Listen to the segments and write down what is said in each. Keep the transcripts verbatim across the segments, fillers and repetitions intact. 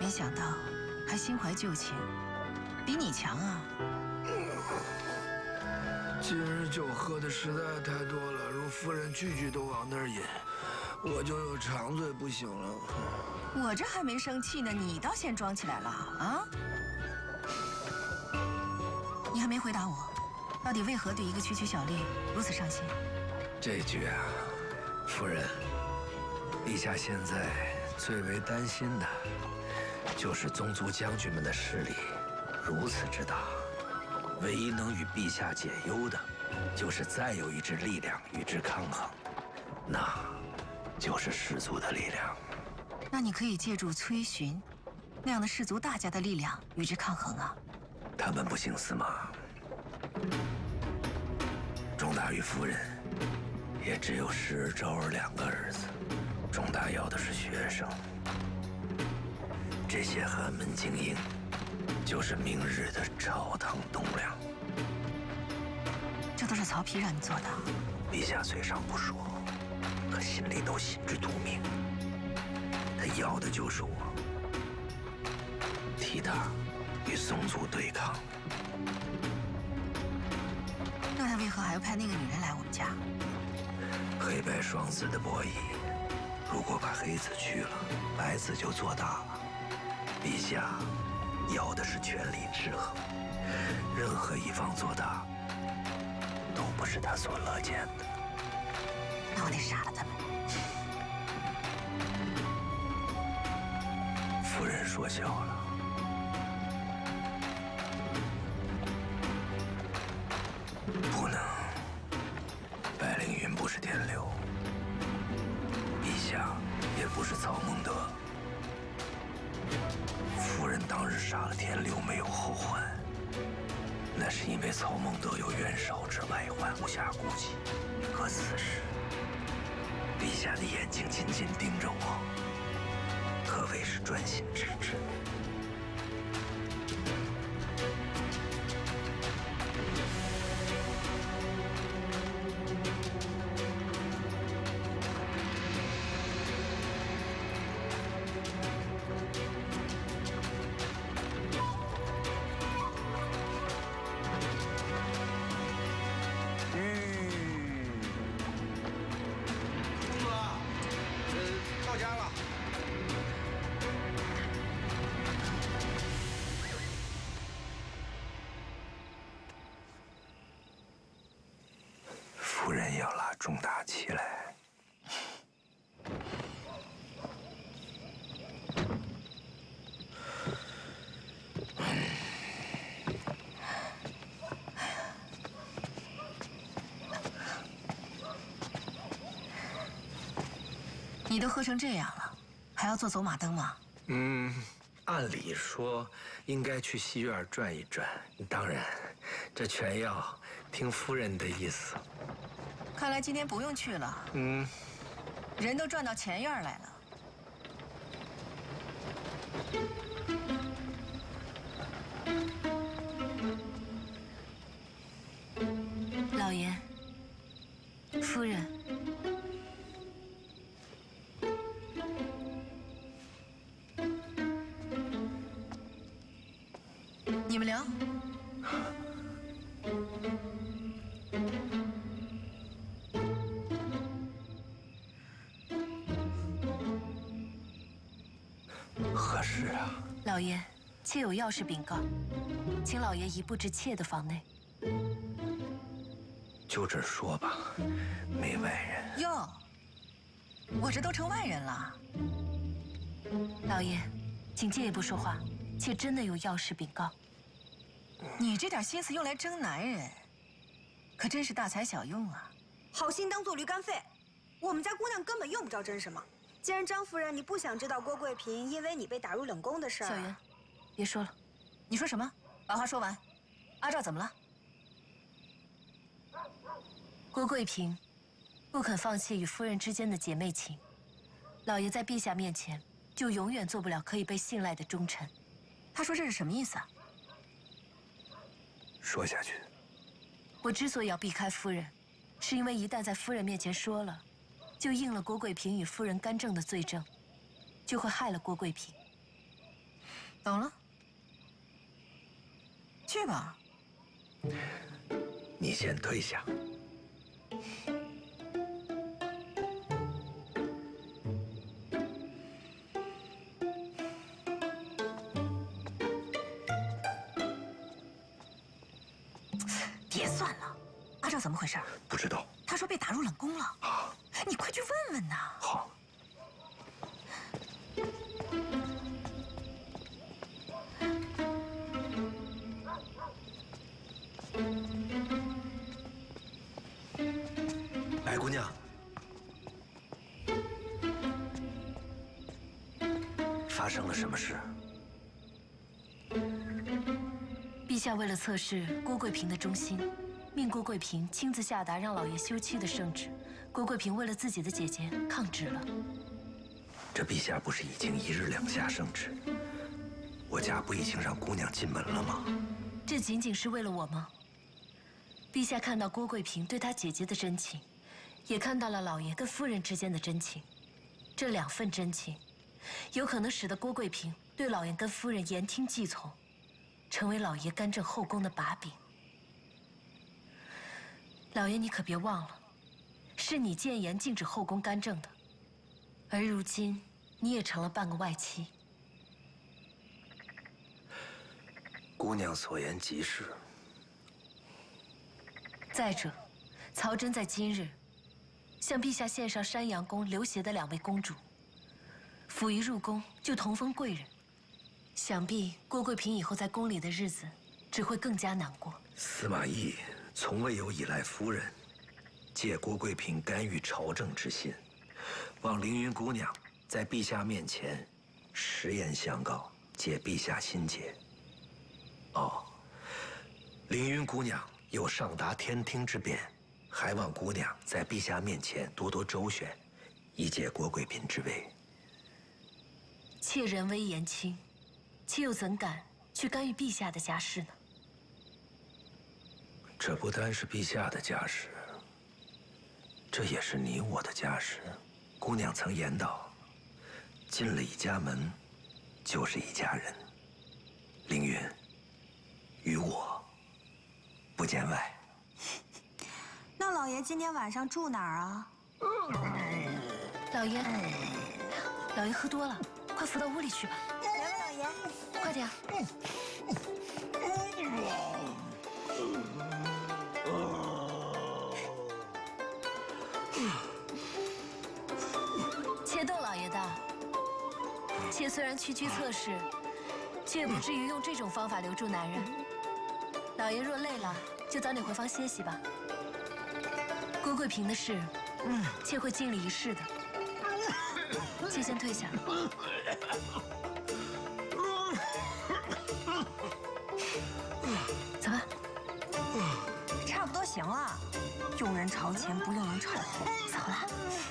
没想到还心怀旧情，比你强啊！ 今日酒喝的实在太多了，如夫人句句都往那儿引，我就有长嘴不行了。 我这还没生气呢，你倒先装起来了啊！你还没回答我，到底为何对一个区区小吏如此上心？ 这句啊，夫人，陛下现在最为担心的，就是宗族将军们的势力如此之大，唯一能与陛下解忧的，就是再有一支力量与之抗衡，那就是氏族的力量。 那你可以借助崔巡那样的氏族大家的力量与之抗衡啊。 他们不姓司马，仲大与夫人也只有石儿、周儿两个儿子，仲大要的是学生。这些寒门精英，就是明日的朝堂栋梁。 这都是曹丕让你做的。 陛下嘴上不说，可心里都心知肚明。他要的就是我，替他与宋族对抗。 那他为何还要派那个女人来我们家？ 黑白双子的博弈，如果把黑子去了，白子就做大了。陛下要的是权力制衡，任何一方做大，都不是他所乐见的。 那我得杀了他们。 夫人说笑了。不能，白凌云不是天流，陛下也不是曹孟德。夫人当日杀了天流没有后患，那是因为曹孟德有袁绍之外患，无暇顾及。可此时，陛下的眼睛紧紧盯着我，可谓是专心致志。夫人要拉仲大起来， 你都喝成这样了，还要做走马灯吗？ 嗯，按理说应该去西院转一转，当然，这全要听夫人的意思。 看来今天不用去了。 嗯， 人都转到前院来了。 老爷，夫人， 你们聊。 何事啊？ 老爷，妾有要事禀告，请老爷移步至妾的房内。 就这儿说吧，没外人。 哟，我这都成外人了。 老爷，请借一步说话，妾真的有要事禀告。 你这点心思用来争男人，可真是大材小用啊！ 好心当做驴肝肺，我们家姑娘根本用不着争什么。既然张夫人你不想知道郭贵嫔因为你被打入冷宫的事儿， 小云，别说了。 你说什么？把话说完。阿照怎么了？ 郭贵嫔不肯放弃与夫人之间的姐妹情，老爷在陛下面前就永远做不了可以被信赖的忠臣。 他说这是什么意思啊？ 说下去。 我之所以要避开夫人，是因为一旦在夫人面前说了，就应了郭贵嫔与夫人干政的罪证，就会害了郭贵嫔。 懂了，去吧。 你先退下。 别算了，阿照怎么回事？ 不知道。 他说被打入冷宫了。 啊， 你快去问问呐。 好。 白姑娘，发生了什么事？ 陛下为了测试郭贵嫔的忠心，命郭贵嫔亲自下达让老爷休妻的圣旨。郭贵嫔为了自己的姐姐抗旨了。 这陛下不是已经一日两下圣旨？我家不已经让姑娘进门了吗？ 这仅仅是为了我吗？陛下看到郭贵嫔对她姐姐的真情。 也看到了老爷跟夫人之间的真情，这两份真情，有可能使得郭贵嫔对老爷跟夫人言听计从，成为老爷干政后宫的把柄。老爷，你可别忘了，是你谏言禁止后宫干政的，而如今你也成了半个外戚。 姑娘所言极是。 再者，曹真在今日。 向陛下献上山阳宫刘协的两位公主，甫一入宫就同封贵人，想必郭贵嫔以后在宫里的日子只会更加难过。 司马懿从未有依赖夫人，借郭贵嫔干预朝政之心，望凌云姑娘在陛下面前实言相告，借陛下心结。哦，凌云姑娘有上达天听之便。 还望姑娘在陛下面前多多周旋，以解郭贵嫔之危。 妾人微言轻，妾又怎敢去干预陛下的家事呢？ 这不单是陛下的家事，这也是你我的家事。姑娘曾言道：“进了一家门，就是一家人。”凌云，与我不见外。 那老爷今天晚上住哪儿啊？ 老爷，老爷喝多了，快扶到屋里去吧。 来吧，老爷， 快点。妾窦老爷的，妾虽然区区测试，却也不至于用这种方法留住男人。老爷若累了，就早点回房歇息吧。 郭贵嫔的事，嗯，妾会尽力一试的。妾先退下。走吧。 差不多行了。用人朝前，不用人朝后。 走了。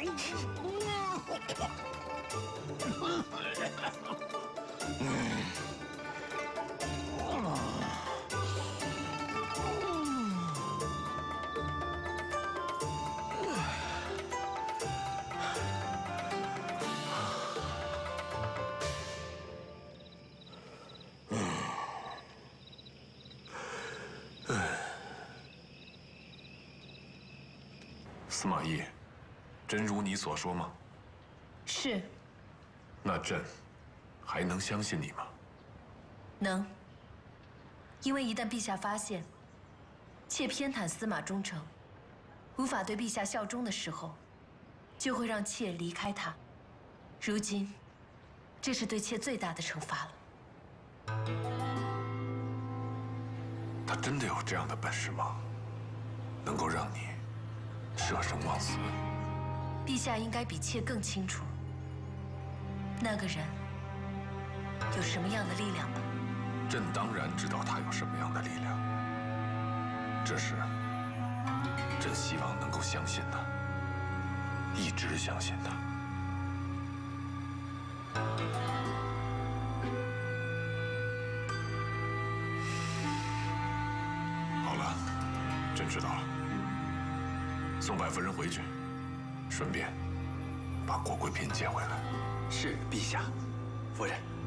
司马懿，真如你所说吗？ 是。 那朕还能相信你吗？ 能。因为一旦陛下发现妾偏袒司马忠诚，无法对陛下效忠的时候，就会让妾离开他。如今，这是对妾最大的惩罚了。 他真的有这样的本事吗？能够让你舍生忘死？ 陛下应该比妾更清楚，那个人有什么样的力量吧？ 朕当然知道他有什么样的力量。这事，朕希望能够相信他，一直相信他。好了，朕知道了。送百夫人回去，顺便把郭贵嫔接回来。 是陛下，夫人。